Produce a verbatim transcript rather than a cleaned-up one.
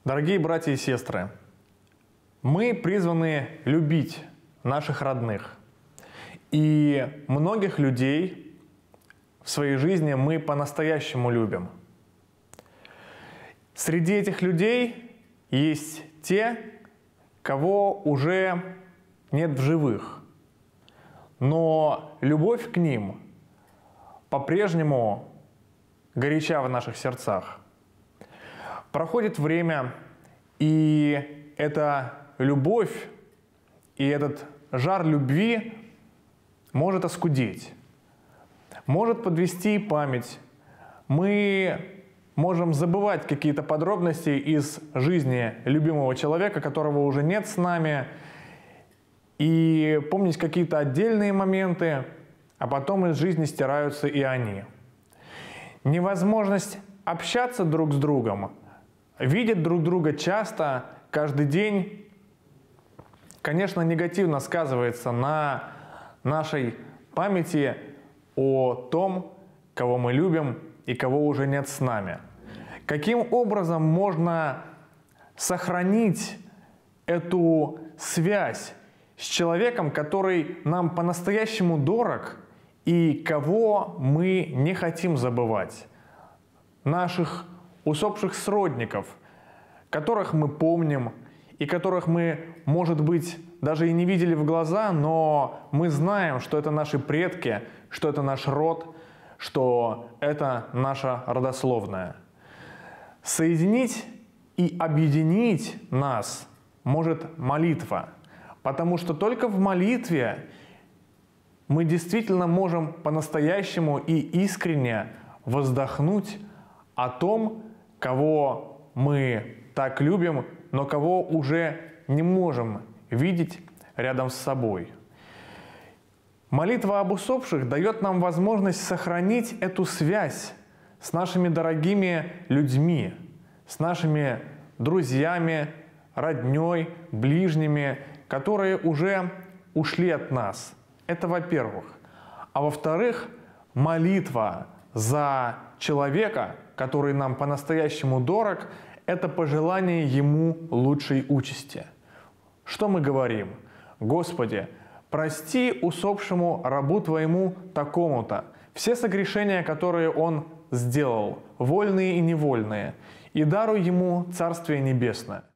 Дорогие братья и сестры, мы призваны любить наших родных. И многих людей в своей жизни мы по-настоящему любим. Среди этих людей есть те, кого уже нет в живых. Но любовь к ним по-прежнему горяча в наших сердцах. Проходит время, и эта любовь, и этот жар любви может оскудеть, может подвести память. Мы можем забывать какие-то подробности из жизни любимого человека, которого уже нет с нами, и помнить какие-то отдельные моменты, а потом из жизни стираются и они. Невозможность общаться друг с другом, видеть друг друга часто, каждый день, конечно, негативно сказывается на нашей памяти о том, кого мы любим и кого уже нет с нами. Каким образом можно сохранить эту связь с человеком, который нам по-настоящему дорог и кого мы не хотим забывать? Наших усопших сродников, которых мы помним и которых мы, может быть, даже и не видели в глаза, но мы знаем, что это наши предки, что это наш род, что это наша родословная. Соединить и объединить нас может молитва, потому что только в молитве мы действительно можем по-настоящему и искренне воздохнуть о том, кого мы так любим, но кого уже не можем видеть рядом с собой. Молитва об усопших дает нам возможность сохранить эту связь с нашими дорогими людьми, с нашими друзьями, роднёй, ближними, которые уже ушли от нас. Это во-первых. А во-вторых, молитва за человека, который нам по-настоящему дорог, это пожелание ему лучшей участи. Что мы говорим? Господи, прости усопшему рабу Твоему такому-то все согрешения, которые он сделал, вольные и невольные, и даруй ему Царствие Небесное.